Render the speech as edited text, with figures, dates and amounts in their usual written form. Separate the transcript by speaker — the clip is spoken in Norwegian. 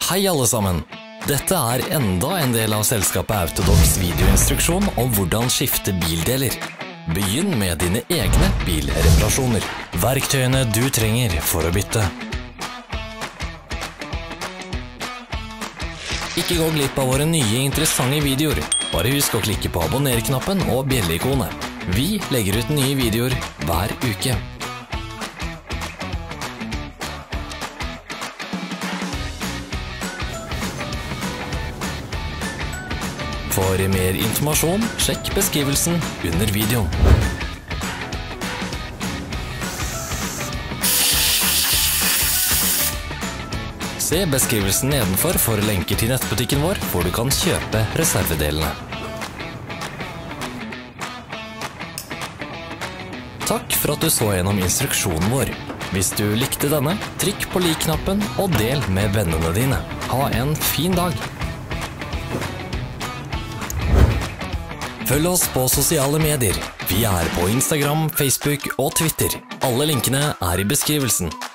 Speaker 1: Hei alle sammen! Dette er enda en del av selskapet Autodocs videoinstruksjon om hvordan skifte bildeler. Begynn med dine egne bilreparasjoner. Verktøyene du trenger for å bytte. Ikke gå glipp av våre nye interessante videoer. Bare husk å klikke på abonner-knappen og bjelle-ikonet. Vi legger ut nye videoer hver uke. For mer informasjon, sjekk beskrivelsen under videoen. Se beskrivelsen nedenfor for lenker til nettbutikken vår, hvor du kan kjøpe reservedelene. Takk for at du så gjennom instruksjonen vår. Hvis du likte denne, trykk på lik-knappen og del med vennene dine. Ha en fin dag! Følg oss på sosiale medier. Vi er på Instagram, Facebook og Twitter. Alle linkene er i beskrivelsen.